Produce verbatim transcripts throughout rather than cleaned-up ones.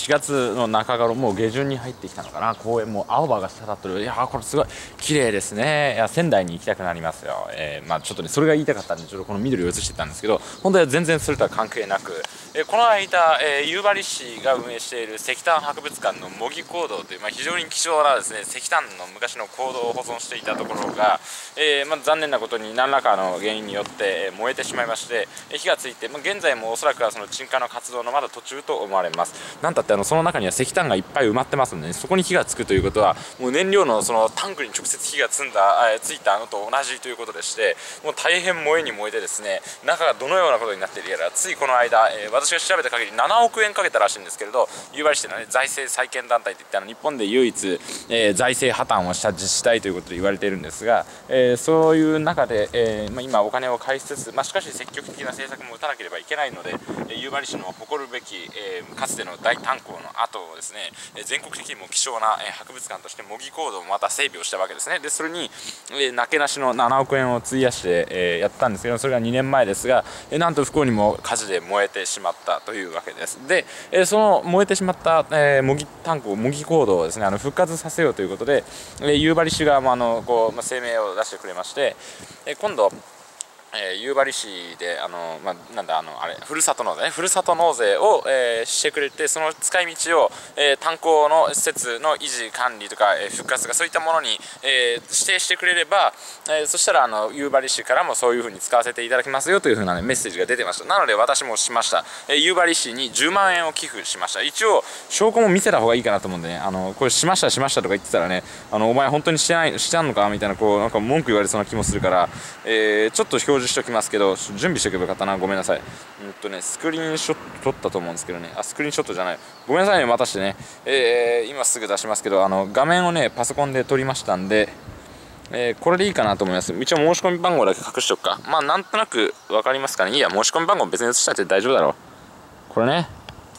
しがつの中頃、もう下旬に入ってきたのかな、公園も青葉が滴ってる。いやー、これすごい綺麗ですね。いや、仙台に行きたくなりますよ。えー、まあちょっとね、それが言いたかったんで、ちょっとこの緑を映してたんですけど、本当は全然それとは関係なく、えー、この間、えー、夕張市が運営している石炭博物館の模擬坑道という、まあ、非常に貴重なですね、石炭の昔の坑道を保存していたところが、えーまあ、残念なことに何らかの原因によって燃えてしまいまして、火がついて、まあ、現在もおそらくはその鎮火の活動のまだ途中と思われます。なんたってあのその中には石炭がいっぱい埋まってますので、ね、そこに火がつくということは、もう燃料のそのタンクに直接火がつんだ、えついたのと同じということでして、もう大変燃えに燃えてですね、中がどのようなことになっているやら、ついこの間、えー、私が調べた限りななおくえんかけたらしいんですけれど、夕張市というのは、ね、財政再建団体といってあの日本で唯一、えー、財政破綻をした自治体ということで言われているんですが、えー、そういう中で、えーまあ、今お金を返しつつ、まあ、しかし積極的な政策も打たなければいけないので、えー、夕張市の誇るべき、えー、かつての大炭鉱の後をですね、えー、全国的にも希少な、えー、博物館として模擬坑道もまた整備をしたわけですね。でそれに、えー、なけなしのななおくえんを費やして、えー、やったんですけど、それがにねんまえですが、えー、なんと不幸にも火事で燃えてしまったというわけです。で、えー、その燃えてしまった、えー、模擬炭鉱模擬坑道をですね、あの復活させようということで、えー、夕張市側もあのこう、まあ、声明を出してくれまして、えー、今度えー、夕張市であの、まあ、なんだあのあれふるさと納税ねふるさと納税を、えー、してくれて、その使い道を、えー、炭鉱の施設の維持管理とか、えー、復活とかそういったものに、えー、指定してくれれば、えー、そしたらあの夕張市からもそういうふうに使わせていただきますよというふうな、ね、メッセージが出てました。なので私もしました。えー、夕張市にじゅうまんえんを寄付しました。一応証拠も見せた方がいいかなと思うんでね、あのこれしましたしましたとか言ってたらね、あのお前本当にしてないしてんのかみたいな、こうなんか文句言われそうな気もするから、えー、ちょっと表示しておきますけど、準備しておけばよかったな、ごめんなさい。うんとね、スクリーンショット撮ったと思うんですけどね、あ、スクリーンショットじゃない、ごめんなさいね、またしてね、えー、今すぐ出しますけど、あの画面をね、パソコンで撮りましたんで、えー、これでいいかなと思います。一応申し込み番号だけ隠しておくか。まあ、なんとなく分かりますかね。いいや、申し込み番号別に移したって大丈夫だろう。これね。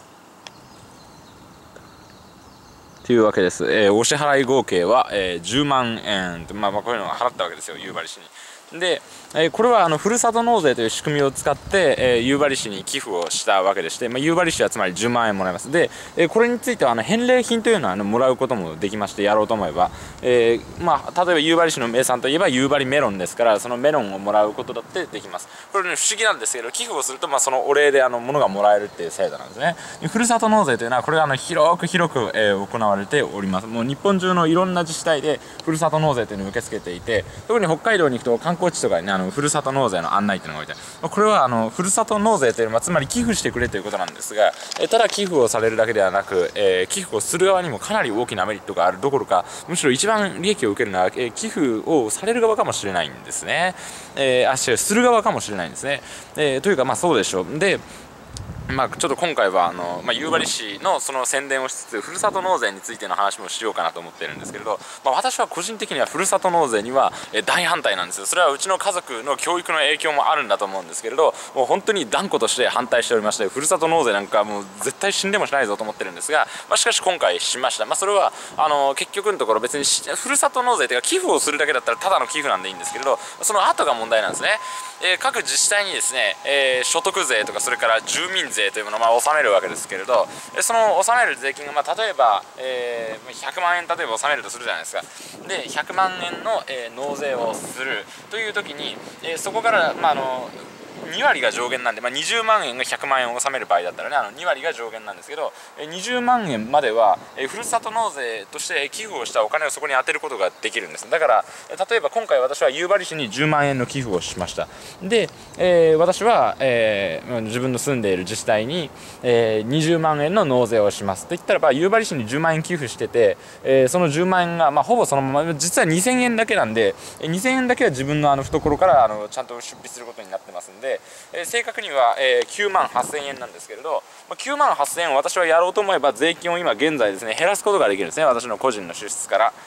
というわけです。えー、お支払い合計は、えー、じゅうまんえんと、まあ、まあこういうのを払ったわけですよ、夕張市に。で、えー、これはあのふるさと納税という仕組みを使って、えー、夕張市に寄付をしたわけでして、まあ、夕張市はつまりじゅうまんえんもらえます。で、えー、これについてはあの返礼品というのはあのもらうこともできまして、やろうと思えば、えーまあ、例えば夕張市の名産といえば夕張メロンですから、そのメロンをもらうことだってできます。これね、不思議なんですけど、寄付をすると、まあ、そのお礼であの物がもらえるっていう制度なんですね。ふるさと納税というのはこれがあの広く広く、えー、行われております。もう日本中のいろんな自治体でふるさと納税というのを受け付けていて、特に北海道に行くと観光地とかにね、あのふるさと納税の案内というのが置いてある。これはあのふるさと納税というのはつまり寄付してくれということなんですが、えただ寄付をされるだけではなく、えー、寄付をする側にもかなり大きなメリットがあるどころか、むしろ一番利益を受けるのは、えー、寄付をされる側かもしれないんですね。えー、あ、違う、する側かもしれないんですね。えー、というかまあそうでしょう。で、まあ、ちょっと今回はあの、まあ、夕張市のその宣伝をしつつ、ふるさと納税についての話もしようかなと思ってるんですけれど、まあ、私は個人的にはふるさと納税には大反対なんですよ。それはうちの家族の教育の影響もあるんだと思うんですけれど、もう本当に断固として反対しておりまして、ふるさと納税なんかもう絶対死んでもしないぞと思ってるんですが、まあ、しかし今回しました。まあ、それはあの結局のところ別にふるさと納税というか寄付をするだけだったらただの寄付なんでいいんですけれど、その後が問題なんですね。えー、各自治体にですね、えー、所得税とかそれから住民税というものをまあ納めるわけですけれど、その納める税金が、まあ、例えば、えー、ひゃくまんえん例えば納めるとするじゃないですか。でひゃくまんえんの、えー、納税をするという時に、えー、そこから、まあ、あのにわりが上限なんで、まあ、にじゅうまんえんがひゃくまんえんを納める場合だったらね、あのにわりが上限なんですけど、にじゅうまんえんまではふるさと納税として寄付をしたお金をそこに充てることができるんです。だから例えば今回私は夕張市にじゅうまんえんの寄付をしました。で、えー、私は、えー、自分の住んでいる自治体に、えー、にじゅうまんえんの納税をしますと言ったらば、夕張市にじゅうまんえん寄付してて、えー、そのじゅうまんえんが、まあ、ほぼそのまま、実はにせんえんだけなんで、にせんえんだけは自分のあの懐からあのちゃんと出費することになってますんで、えー、正確には、えー、きゅうまんはっせんえんなんですけれど、まあ、きゅうまんはっせんえんを私はやろうと思えば税金を今現在ですね減らすことができるんですね、私の個人の支出から。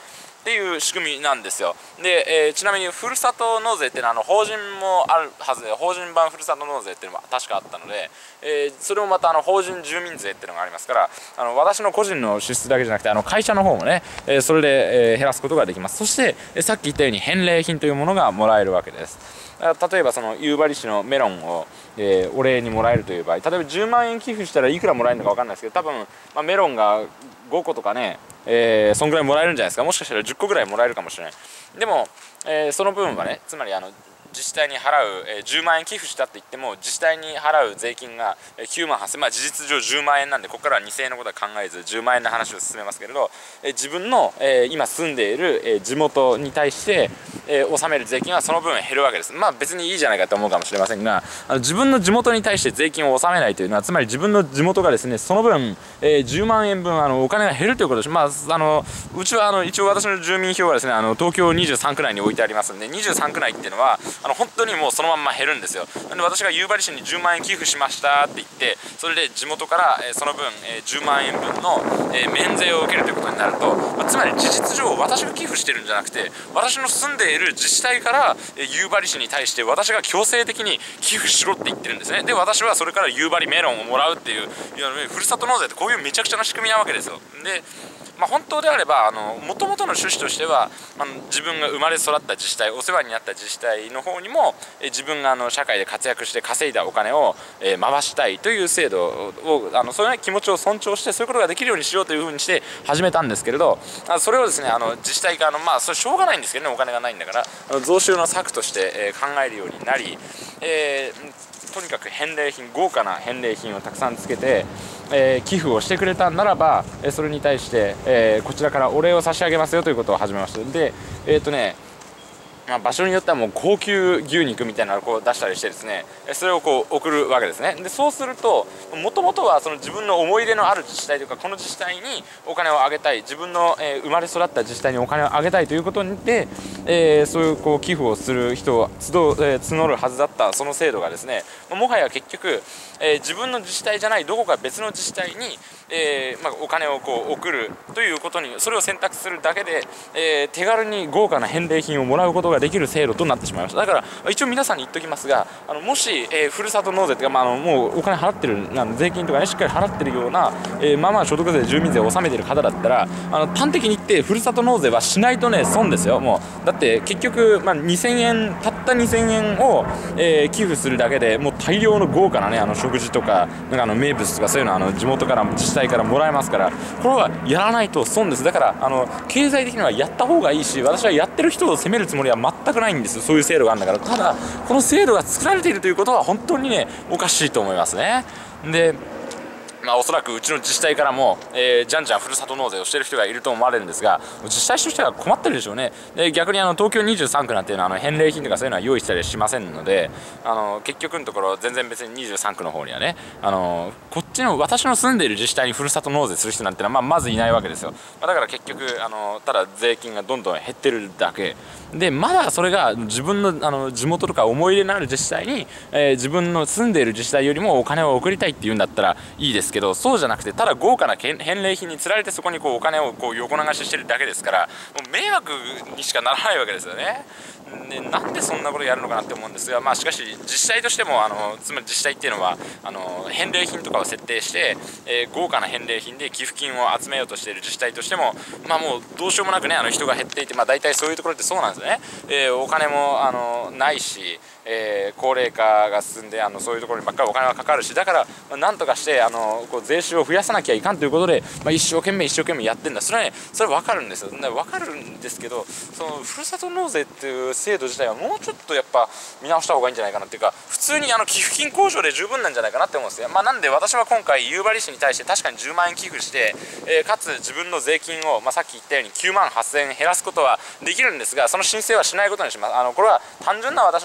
っていう仕組みなんですよ。で、えー、ちなみにふるさと納税っていうのはあの法人もあるはずで、法人版ふるさと納税っていうのも確かあったので、えー、それもまたあの法人住民税っていうのがありますから、あの私の個人の支出だけじゃなくてあの会社の方もね、えー、それで、えー、減らすことができます。そして、えー、さっき言ったように返礼品というものがもらえるわけです。例えばその夕張市のメロンを、えー、お礼にもらえるという場合、例えばじゅうまんえん寄付したらいくらもらえるのか分かんないですけど、多分、まあ、メロンがごことかね、えー、そんぐらいもらえるんじゃないですか。もしかしたらじゅっこぐらいもらえるかもしれない。でも、えー、その分はね、つまりあの自治体に払う、えー、じゅうまんえん寄付したって言っても自治体に払う税金がきゅうまんはっせん、まあ事実上じゅうまんえんなんで、ここからはにせんえんのことは考えずじゅうまんえんの話を進めますけれど、えー、自分の、えー、今住んでいる、えー、地元に対して、えー、納める税金はその分減るわけです。まあ別にいいじゃないかと思うかもしれませんが、あの自分の地元に対して税金を納めないというのは、つまり自分の地元がですね、その分、えー、じゅうまんえんぶんあのお金が減るということです。まああのうちはあの一応私の住民票はですね、あの東京にじゅうさんく内に置いてありますんで、にじゅうさんく内っていうのはあの本当にもうそのまんま減るんですよ。で私が夕張市にじゅうまんえん寄付しましたって言って、それで地元から、えー、その分、えー、じゅうまんえんぶんの、えー、免税を受けるということになると、まあ、つまり事実上私が寄付してるんじゃなくて、私の住んでいる自治体から、えー、夕張市に対して私が強制的に寄付しろって言ってるんですね。で私はそれから夕張メロンをもらうっていう、ふるさと納税ってこういうめちゃくちゃな仕組みなわけですよ。でまあ、本当であればもともとの趣旨としては、あの自分が生まれ育った自治体、お世話になった自治体の方にも、え自分があの社会で活躍して稼いだお金を、えー、回したいという制度を、あのそういう気持ちを尊重して、そういうことができるようにしようというふうにして始めたんですけれど、あそれをですね、あの自治体側の、まあそれしょうがないんですけどね、お金がないんだから、あの増収の策として、えー、考えるようになり、えー、とにかく返礼品、豪華な返礼品をたくさんつけて、えー、寄付をしてくれたんならば、えー、それに対して、えー、こちらからお礼を差し上げますよということを始めました。で、えっとね、まあ、場所によってはもう高級牛肉みたいなのをこう出したりしてですね、それをこう送るわけですね。でそうすると、もともとはその自分の思い入れのある自治体というか、この自治体にお金をあげたい、自分の、えー、生まれ育った自治体にお金をあげたいということで、えー、そういうこう寄付をする人を集う、えー、募るはずだったその制度がですね、もはや結局、えー、自分の自治体じゃないどこか別の自治体に、えーまあ、お金をこう送るということに、それを選択するだけで、えー、手軽に豪華な返礼品をもらうことができる制度となってしまいました。だから一応皆さんに言っておきますが、あのもし、えー、ふるさと納税というか、まあ、あのもうお金払ってる、あの税金とかねしっかり払ってるような、えー、まあまあ所得税住民税を納めてる方だったら、あの端的に言ってふるさと納税はしないとね損ですよ。もうだって結局、まあ、にせんえんたったにせんえんを、えー、寄付するだけでもう大量の豪華なねあの食事とか、なんかあの名物とかそういうのはあの地元から自治体からもらえますから、これはやらないと損です。だからあの経済的にはやった方がいいし、私はやってる人を責めるつもりは全くないんです。そういう制度があるんだから。ただこの制度が作られているということは本当にねおかしいと思いますね。でまあ、おそらくうちの自治体からも、えー、じゃんじゃんふるさと納税をしている人がいると思われるんですが、自治体としては困ってるでしょうね。で逆にあの東京にじゅうさんくなんていうのはあの返礼品とかそういうのは用意したりしませんので、あの結局のところ全然別ににじゅうさんくの方にはね、あのこっちの私の住んでいる自治体にふるさと納税する人なんてのは、まあ、まずいないわけですよ。まあ、だから結局あのただ税金がどんどん減ってるだけで、まだそれが自分の、あの地元とか思い入れのある自治体に、えー、自分の住んでいる自治体よりもお金を送りたいっていうんだったらいいですけど、そうじゃなくてただ豪華な返礼品につられてそこにこうお金をこう横流ししてるだけですから、もう迷惑にしかならないわけですよね。でなんでそんなことやるのかなって思うんですが、まあ、しかし自治体としてもあのつまり自治体っていうのはあの返礼品とかを設定して、えー、豪華な返礼品で寄付金を集めようとしている自治体としても、まあ、もうどうしようもなくねあの人が減っていて、まあ、大体そういうところってそうなんですよね。えー、お金もあのないし、えー、高齢化が進んであのそういうところにばっかりお金がかかるし、だから、まあ、なんとかしてあのこう税収を増やさなきゃいかんということで、まあ、一生懸命一生懸命やってんだ。それはねそれ分かるんですよ。分かるんですけど、そのふるさと納税っていう制度自体はもうちょっとやっぱ見直した方がいいんじゃないかなっていうか、普通にあの寄付金控除で十分なんじゃないかなって思うんですよ。まあ、なんで私は今回夕張市に対して確かにじゅうまんえん寄付して、えー、かつ自分の税金を、まあ、さっき言ったようにきゅうまんはっせんえん減らすことはできるんですが、その申請はしないことにします。あのこれは単純な私の心か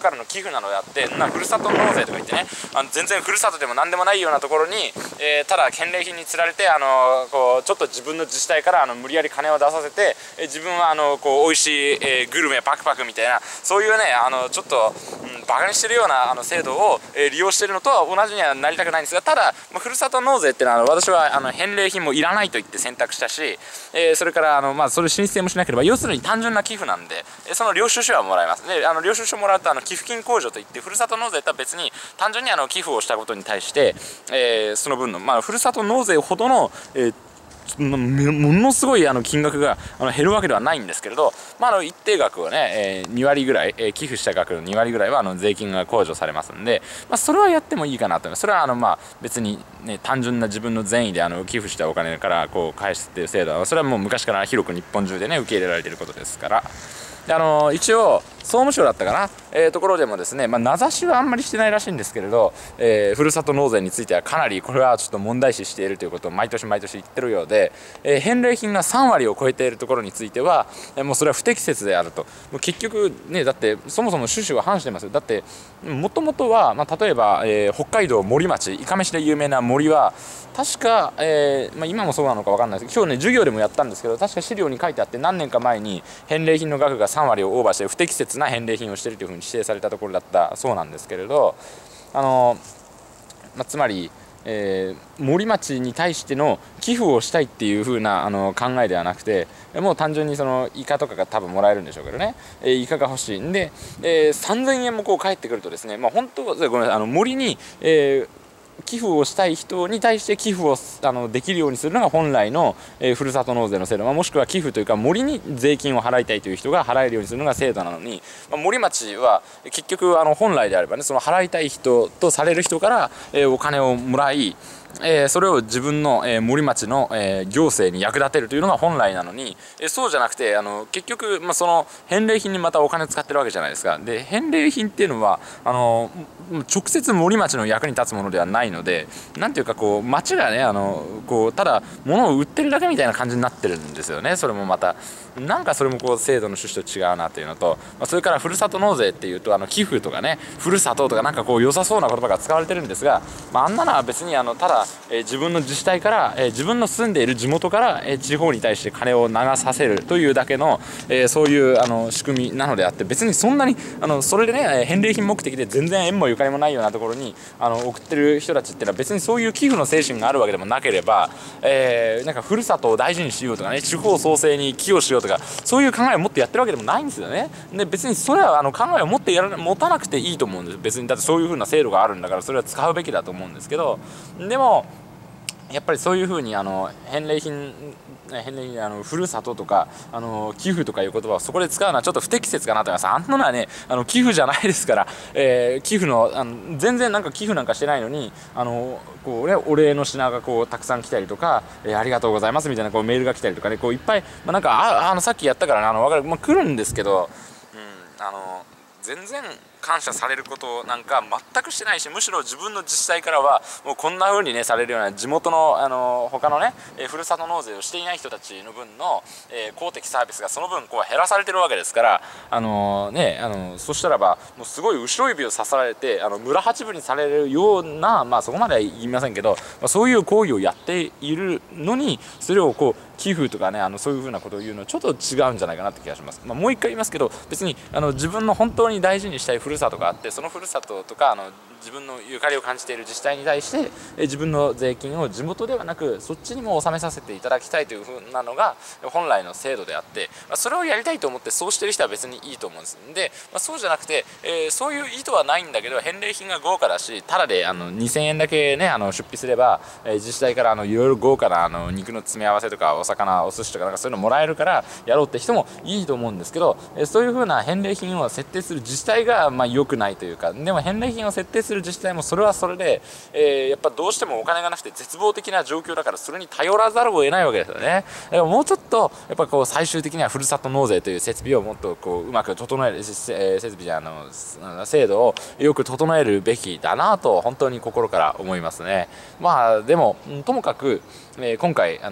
からの寄付なのであって、なふるさと納税とか言ってね、あの全然ふるさとでも何でもないようなところに、えー、ただ返礼品につられて、あのこうちょっと自分の自治体からあの無理やり金を出させて、えー、自分はあのこう美味しい、えー、グルメパクパクみたいな、そういうねあのちょっと、うん、バカにしてるようなあの制度を、えー、利用しているのとは同じにはなりたくないんですが、ただ、まあ、ふるさと納税っていうのは私はあの返礼品もいらないと言って選択したし、えー、それからあの、まあ、それ申請もしなければ、要するに単純な寄付なんで、えー、その領収書はもらえます。であの領収書もらうとあの寄付金控除といって、ふるさと納税とは別に単純にあの寄付をしたことに対して、えー、その分の、まあ、ふるさと納税ほどの、えーものすごいあの金額があの減るわけではないんですけれど、まあ、あの一定額をね、えー、に割ぐらい、えー、寄付した額のに割ぐらいはあの税金が控除されますんで、まあ、それはやってもいいかなと思います。それはあの、まあ、別に、ね、単純な自分の善意であの寄付したお金からこう返すっていう制度は、それはもう昔から広く日本中でね受け入れられていることですから。であの一応総務省だったかな、えー、ところでもですね、まあ、名指しはあんまりしてないらしいんですけれど、えー、ふるさと納税についてはかなりこれはちょっと問題視しているということを毎年毎年言ってるようで、えー、返礼品がさん割を超えているところについては、えー、もうそれは不適切であると。もう結局ね、だってそもそも趣旨は反してますよ。だってもともとは、まあ、例えば、えー、北海道森町いかめしで有名な森は確か、えーまあ、今もそうなのか分かんないですけど、今日ね授業でもやったんですけど、確か資料に書いてあって、何年か前に返礼品の額がさん割をオーバーして不適切な返礼品をしているというふうに指定されたところだったそうなんですけれど、あの、まあ、つまり、えー、森町に対しての寄付をしたいっていう風なあの考えではなくて、もう単純にそのイカとかが多分もらえるんでしょうけどね、えー、イカが欲しいんで、えー、さんぜんえんもこう返ってくるとですね、まあ、本当ごめんなさい、あの森に、えー寄付をしたい人に対して寄付をあのできるようにするのが本来の、えー、ふるさと納税の制度、まあ、もしくは寄付というか森に税金を払いたいという人が払えるようにするのが制度なのに、まあ、森町は結局あの本来であればね、その払いたい人とされる人から、えー、お金をもらい、えー、それを自分の、えー、森町の、えー、行政に役立てるというのが本来なのに、えー、そうじゃなくてあの結局、まあ、その返礼品にまたお金使ってるわけじゃないですか。で返礼品っていうのはあの直接森町の役に立つものではないので、なんていうかこう町がねあのこうただ物を売ってるだけみたいな感じになってるんですよね。それもまたなんかそれもこう制度の趣旨と違うなというのと、まあ、それからふるさと納税っていうとあの寄付とかねふるさととかなんかこう良さそうな言葉が使われてるんですが、まあ、あんなのは別にあのただ、えー、自分の自治体から、えー、自分の住んでいる地元から、えー、地方に対して金を流させるというだけの、えー、そういうあの仕組みなのであって、別にそんなにあのそれでね返礼品目的で全然縁もゆかりもないようなところにあの送ってる人たちっていうのは別にそういう寄付の精神があるわけでもなければ、えー、なんかふるさとを大事にしようとかね、地方創生に寄与しようとか、そういう考えを持ってやってるわけでもないんですよね。で別にそれはあの考えを持ってやら持たなくていいと思うんです。別にだってそういう風な制度があるんだからそれは使うべきだと思うんですけど、でもやっぱりそういう風にあの返礼品返礼品あのふるさととかあの寄付とかいう言葉をそこで使うのはちょっと不適切かなと思います。あんなのはねあの寄付じゃないですから、えー、寄付のあの全然なんか寄付なんかしてないのにあのこう、ね、お礼の品がこうたくさん来たりとか、えー、ありがとうございますみたいなこうメールが来たりとかね、こういっぱい、まあ、なんかああのさっきやったからねあの分かる、まあ、来るんですけど、うん、あの全然感謝されることなんか全くしてないし、むしろ自分の自治体からはもうこんな風にねされるような地元のあの他のね、えー、ふるさと納税をしていない人たちの分の、えー、公的サービスがその分こう減らされてるわけですから、あのー、ねあのー、そしたらばもうすごい後ろ指を刺されてあの村八分にされるような、まあそこまでは言いませんけど、まあ、そういう行為をやっているのにそれをこう寄付とかねあのそういう風なことを言うのはちょっと違うんじゃないかなって気がします。まあ、もう一回言いますけど、別にあの自分の本当に大事にしたいふるさとがあって、そのふるさととかあの自分のゆかりを感じている自治体に対してえ自分の税金を地元ではなくそっちにも納めさせていただきたいという風なのが本来の制度であって、まあ、それをやりたいと思ってそうしてる人は別にいいと思うんです。で、まあ、そうじゃなくて、えー、そういう意図はないんだけど返礼品が豪華だし、ただであのにせんえんだけねあの出費すれば、えー、自治体からあのいろいろ豪華なあの肉の詰め合わせとかお魚お寿司とかなんかそういうのもらえるからやろうって人もいいと思うんですけど、えー、そういう風な返礼品を設定する自治体がまあ良くないというか、でも返礼品を設定する自治体もそれはそれで、えー、やっぱどうしてもお金がなくて絶望的な状況だからそれに頼らざるを得ないわけですよね。だからもうちょっとやっぱこう最終的にはふるさと納税という設備をもっとこううまく整える、えー、設備じゃあの制度をよく整えるべきだなと本当に心から思いますね。まあでもともかく、えー、今回あの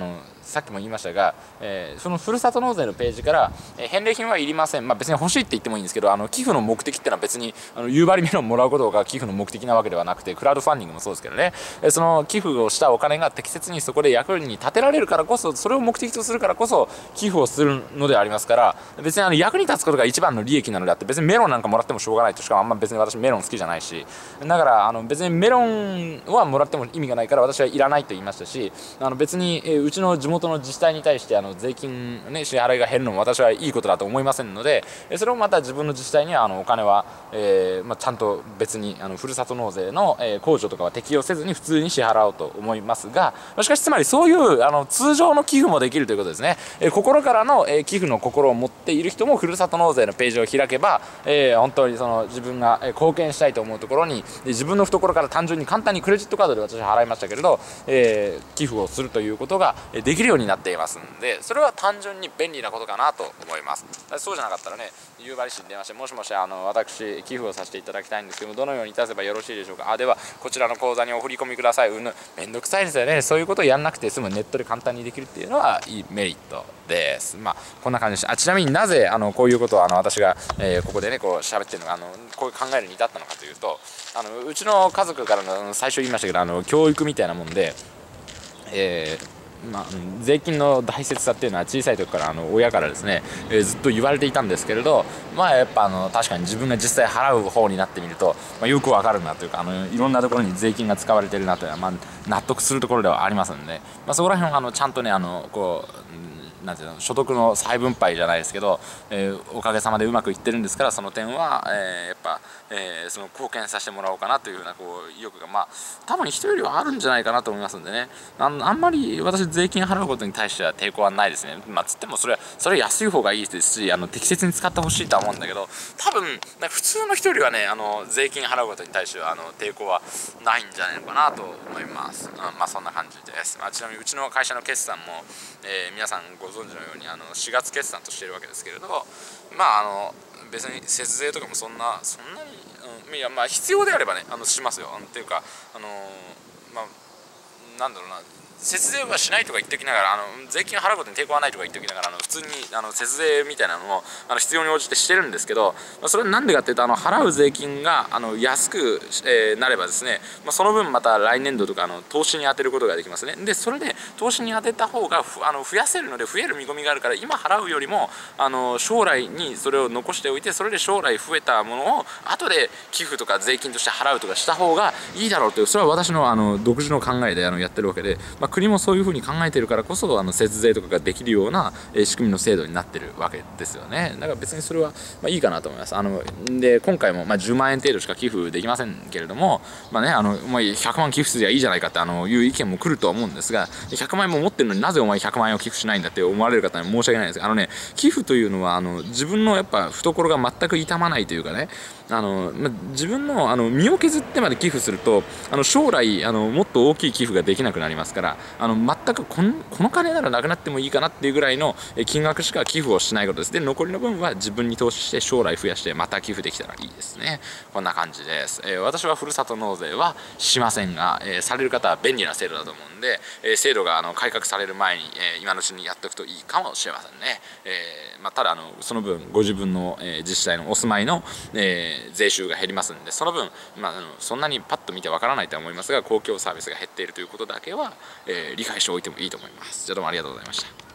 さっきも言いましたが、えー、そのふるさと納税のページから、えー、返礼品はいりません、まあ、別に欲しいって言ってもいいんですけど、あの寄付の目的っていうのは別にあの夕張メロンもらうことが寄付の目的なわけではなくて、クラウドファンディングもそうですけどね、えー、その寄付をしたお金が適切にそこで役に立てられるからこそ、それを目的とするからこそ寄付をするのでありますから、別にあの役に立つことが一番の利益なのであって、別にメロンなんかもらってもしょうがないと。しかもあんま別に私メロン好きじゃないし、だからあの別にメロンはもらっても意味がないから私はいらないと言いましたし、あの別に、えー、うちの地元の自治体に対してあの税金、ね、支払いが減るのも私はいいことだと思いませんので、それをまた自分の自治体にはあのお金は、えーまあ、ちゃんと別にあのふるさと納税の、えー、控除とかは適用せずに普通に支払おうと思いますが、しかしつまりそういうあの通常の寄付もできるということですね。えー、心からの、えー、寄付の心を持っている人もふるさと納税のページを開けば、えー、本当にその自分が貢献したいと思うところに自分の懐から単純に簡単にクレジットカードで私は払いましたけれど、えー、寄付をするということができるようになっていますので、それは単純に便利なことかなと思います。そうじゃなかったらね、夕張市に電話して、もしもしあの私寄付をさせていただきたいんですけども、どのようにいたせばよろしいでしょうか。あではこちらの口座にお振り込みください。うんぬめんどくさいですよね。そういうことをやんなくて済む、ネットで簡単にできるっていうのはいいメリットです。まあこんな感じでした。あちなみになぜあのこういうことをあの私が、えー、ここでねこう喋ってるのがあのこういう考えるに至ったのかというと、あのうちの家族からの最初言いましたけど、あの教育みたいなもんで、えーまあ、税金の大切さっていうのは小さい時からあの親からですね、えー、ずっと言われていたんですけれど、まあやっぱあの確かに自分が実際払う方になってみると、まあ、よくわかるなというか、あのいろんなところに税金が使われてるなというのは、まあ、納得するところではありますので、まあ、そこら辺はあのちゃんとねあのこうなんていうの所得の再分配じゃないですけど、えー、おかげさまでうまくいってるんですから、その点は、えー、やっぱ、えー、その貢献させてもらおうかなというふうなこう意欲がまあ多分人よりはあるんじゃないかなと思いますんでね、ああんまり私税金払うことに対しては抵抗はないですね。まあつってもそれはそれは安い方がいいですし、あの適切に使ってほしいとは思うんだけど、多分普通の人よりはねあの税金払うことに対してはあの抵抗はないんじゃないのかなと思います。うん、まあそんな感じです。まあ、ちなみにうちの会社の決算も、えー、皆さんご存知のようにあのしがつ決算としているわけですけれど、まああの別に節税とかもそんなそんなに、うん、いやまあ必要であればねあのしますよ。っていうかあのまあなんだろうな、節税はしないとか言っておきながら、あの税金を払うことに抵抗はないとか言っておきながら、あの普通にあの節税みたいなのもあの必要に応じてしてるんですけど、まあ、それはなんでかっていうと、あの払う税金があの安く、えー、なればですね、まあ、その分また来年度とかあの投資に充てることができますね。でそれで投資に充てた方があの増やせるので増える見込みがあるから、今払うよりもあの将来にそれを残しておいて、それで将来増えたものを後で寄付とか税金として払うとかした方がいいだろうという、それは私のあの独自の考えであのやってるわけで、まあ、国もそういうふうに考えているからこそあの節税とかができるような、えー、仕組みの制度になってるわけですよね。だから別にそれは、まあ、いいかなと思います。あので今回も、まあ、じゅうまんえん程度しか寄付できませんけれども、まあね、あのお前ひゃくまん寄付すりゃいいじゃないかってあのいう意見も来るとは思うんですが、ひゃくまんえんも持ってるのになぜお前ひゃくまんえんを寄付しないんだって思われる方に申し訳ないですが、あのね寄付というのはあの自分のやっぱ懐が全く痛まないというかね、あの、まあ、自分のあの身を削ってまで寄付するとあの将来あのもっと大きい寄付ができなくなりますから、あの全くこの、この金ならなくなってもいいかなっていうぐらいの金額しか寄付をしないことです。で残りの分は自分に投資して将来増やしてまた寄付できたらいいですね。こんな感じです。えー、私はふるさと納税はしませんが、えー、される方は便利な制度だと思うんで、えー、制度があの改革される前に、えー、今のうちにやっておくといいかもしれませんね。えーまあ、ただあのその分ご自分の、えー、自治体のお住まいの、えー、税収が減りますので、その分、まあ、あのそんなにパッと見てわからないとは思いますが、公共サービスが減っているということだけは、えー、理解しておいてもいいと思います。じゃあどうもありがとうございました。